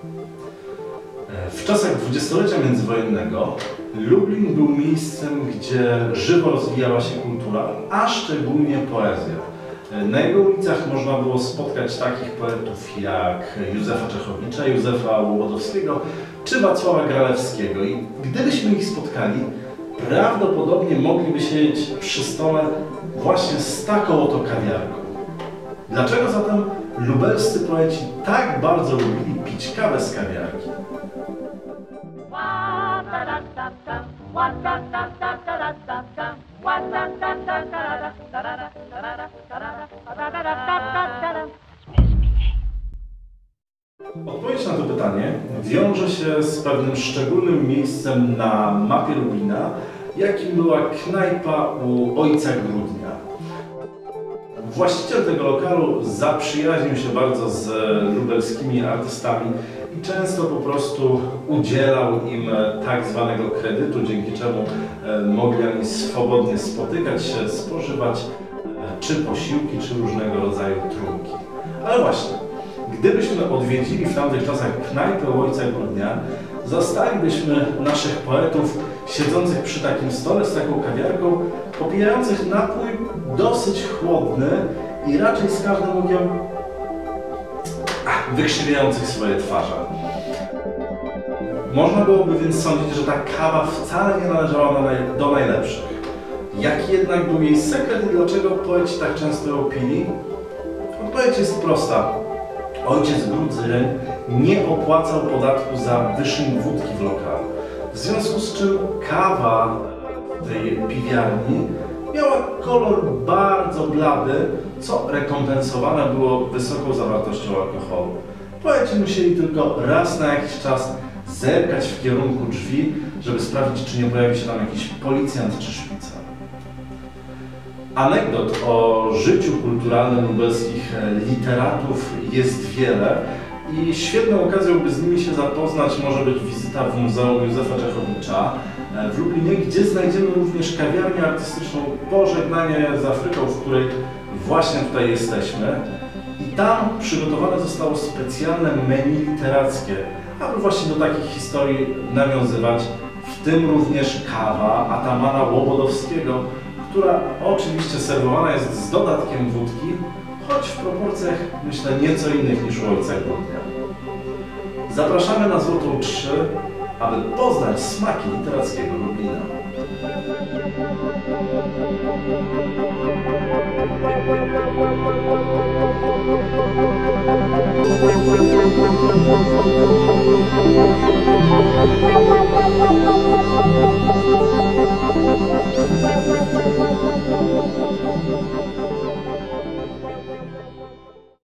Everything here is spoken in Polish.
W czasach dwudziestolecia międzywojennego Lublin był miejscem, gdzie żywo rozwijała się kultura, a szczególnie poezja. Na jego ulicach można było spotkać takich poetów jak Józefa Czechowicza, Józefa Łobodowskiego czy Wacława Gralewskiego. I gdybyśmy ich spotkali, prawdopodobnie mogliby siedzieć przy stole właśnie z taką oto kawiarką. Dlaczego zatem lubelscy poeci tak bardzo lubili pić kawę z kawiarki? Odpowiedź na to pytanie wiąże się z pewnym szczególnym miejscem na mapie Lublina, jakim była knajpa u Ojca Grudnia. Właściciel tego lokalu zaprzyjaźnił się bardzo z lubelskimi artystami i często po prostu udzielał im tak zwanego kredytu, dzięki czemu mogli oni swobodnie spotykać się, spożywać czy posiłki, czy różnego rodzaju trunki. Ale właśnie, gdybyśmy odwiedzili w tamtych czasach knajpę u Ojca Grudnia, zastalibyśmy naszych poetów siedzących przy takim stole z taką kawiarką, popijających napój dosyć chłodny i raczej z każdym ugiem wykrzywiających swoje twarze. Można byłoby więc sądzić, że ta kawa wcale nie należała do najlepszych. Jaki jednak był jej sekret i dlaczego poeci tak często ją pili? Odpowiedź jest prosta. Ojciec Grudzyń nie opłacał podatku za wyszyn wódki w lokalu. W związku z czym kawa tej piwiarni miała kolor bardzo blady, co rekompensowane było wysoką zawartością alkoholu. Poeci musieli tylko raz na jakiś czas zerkać w kierunku drzwi, żeby sprawdzić, czy nie pojawi się tam jakiś policjant czy szpicer. Anegdot o życiu kulturalnym lubelskich literatów jest wiele i świetną okazją, by z nimi się zapoznać, może być wizyta w Muzeum Józefa Czechowicza w Lublinie, gdzie znajdziemy również kawiarnię artystyczną Pożegnanie z Afryką, w której właśnie tutaj jesteśmy. I tam przygotowane zostało specjalne menu literackie, aby właśnie do takich historii nawiązywać, w tym również kawa Atamana Łobodowskiego, która oczywiście serwowana jest z dodatkiem wódki, choć w proporcjach, myślę, nieco innych niż u Ojca Grudnia. Zapraszamy na Złotą 3, aby poznać smaki literackiego Lublina.